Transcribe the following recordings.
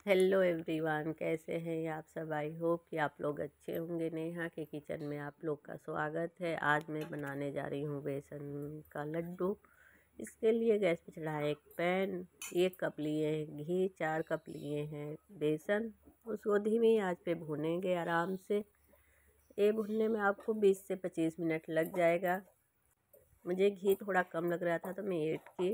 Hello everyone, कैसे हैं आप सब। आई होप कि आप लोग अच्छे होंगे। नेहा के किचन में आप लोग का स्वागत है। आज मैं बनाने जा रही हूँ बेसन का लड्डू। इसके लिए गैस पे चढ़ाया एक पैन। 1 कप लिए हैं घी, 4 कप लिए हैं बेसन। उसको धीमी आंच पे भूनेंगे आराम से। ये भूनने में आपको 20 से 25 मिनट लग जाएगा। मुझे घी थोड़ा कम लग रहा था तो मैं ऐड की।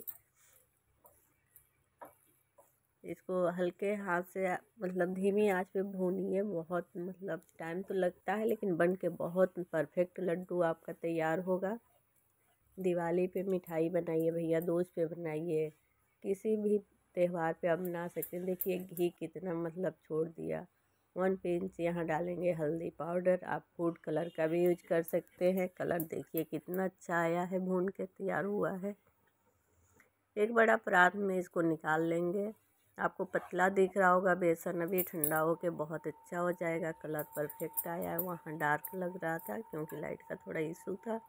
इसको हल्के हाथ से मतलब धीमी आंच पे भूनिए। बहुत मतलब टाइम तो लगता है, लेकिन बन के बहुत परफेक्ट लड्डू आपका तैयार होगा। दिवाली पे मिठाई बनाइए भैया, दोस्त पे बनाइए, किसी भी त्यौहार पे आप बना सकते हैं। देखिए घी कितना मतलब छोड़ दिया। 1 पिंच यहाँ डालेंगे हल्दी पाउडर। आप फूड कलर का भी यूज कर सकते हैं। कलर देखिए कितना अच्छा आया है, भून के तैयार हुआ है। एक बड़ा परात में इसको निकाल लेंगे। आपको पतला दिख रहा होगा बेसन, अभी ठंडा होके बहुत अच्छा हो जाएगा। कलर परफेक्ट आया है। वहाँ डार्क लग रहा था क्योंकि लाइट का थोड़ा इशू था।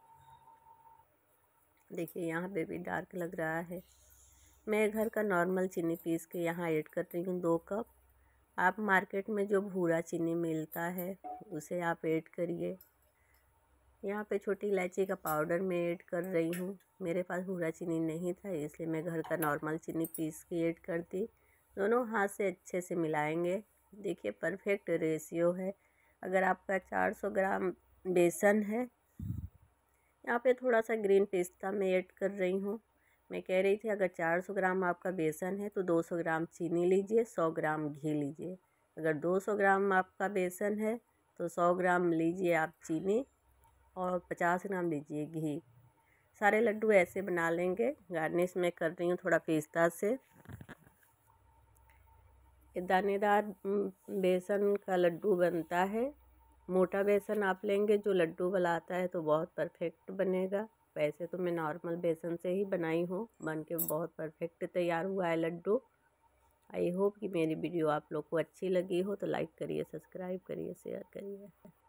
देखिए यहाँ पे भी डार्क लग रहा है। मैं घर का नॉर्मल चीनी पीस के यहाँ ऐड कर रही हूँ 2 कप। आप मार्केट में जो भूरा चीनी मिलता है उसे आप ऐड करिए। यहाँ पे छोटी इलायची का पाउडर मैं ऐड कर रही हूँ। मेरे पास भूरा चीनी नहीं था, इसलिए मैं घर का नॉर्मल चीनी पीस के ऐड कर दी। दोनों हाथ से अच्छे से मिलाएंगे। देखिए परफेक्ट रेशियो है। अगर आपका 400 ग्राम बेसन है, यहाँ पे थोड़ा सा ग्रीन पिस्ता मैं ऐड कर रही हूँ। मैं कह रही थी अगर 400 ग्राम आपका बेसन है तो 200 ग्राम चीनी लीजिए, 100 ग्राम घी लीजिए। अगर 200 ग्राम आपका बेसन है तो 100 ग्राम लीजिए आप चीनी और 50 ग्राम लीजिए घी। सारे लड्डू ऐसे बना लेंगे। गार्निश मैं कर रही हूँ थोड़ा पिस्ता से। ये दानेदार बेसन का लड्डू बनता है। मोटा बेसन आप लेंगे जो लड्डू बनाता है तो बहुत परफेक्ट बनेगा। वैसे तो मैं नॉर्मल बेसन से ही बनाई हूँ, बन के बहुत परफेक्ट तैयार हुआ है लड्डू। आई होप कि मेरी वीडियो आप लोग को अच्छी लगी हो तो लाइक करिए, सब्सक्राइब करिए, शेयर करिए।